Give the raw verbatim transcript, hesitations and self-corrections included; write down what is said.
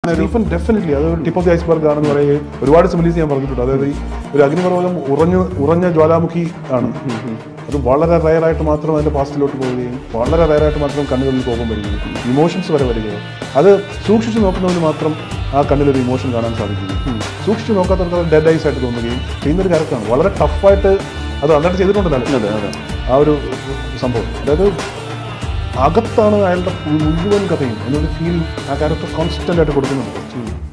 Even definitely, അത് tip of the iceberg ആണെന്ന് പറയുകയും ഒരുപാട് സിമിലീസ് ഞാൻ പറഞ്ഞിട്ടുണ്ട്. അതായത് ഒരു അഗ്നിപർവ്വതം ഉറഞ്ഞു ഉറഞ്ഞ ജ്വാലാമുഖി ആണ്. അത് വളരെ റയറായിട്ട് മാത്രം അതിൻ്റെ പാസ്റ്റിലോട്ട് പോവുകയും വളരെ റയറായിട്ട് മാത്രം കണ്ണുകളിൽ കോപം വരികയും ഇമോഷൻസ് വരെ വരികയും അത് സൂക്ഷിച്ച് നോക്കുന്നവന് മാത്രം ആ കണ്ണിലൊരു ഇമോഷൻ കാണാൻ സാധിക്കുകയും സൂക്ഷിച്ച് നോക്കാത്തവർക്ക് അത് ഡെഡ് ഐസ് ആയിട്ട് തോന്നുകയും ചെയ്യുന്നൊരു ക്യാരക്ടറാണ്. വളരെ ടഫായിട്ട് അത് നന്നായിട്ട് ചെയ്തിട്ടുണ്ടല്ലോ ആ ഒരു സംഭവം. അതായത് അകത്താണ് അയാളുടെ മുഴുവൻ കഥയും എന്നൊരു ഫീൽ ആ ക്യാരക്ടർ കോൺസ്റ്റൻ്റ് ആയിട്ട് കൊടുക്കുന്നുണ്ട്.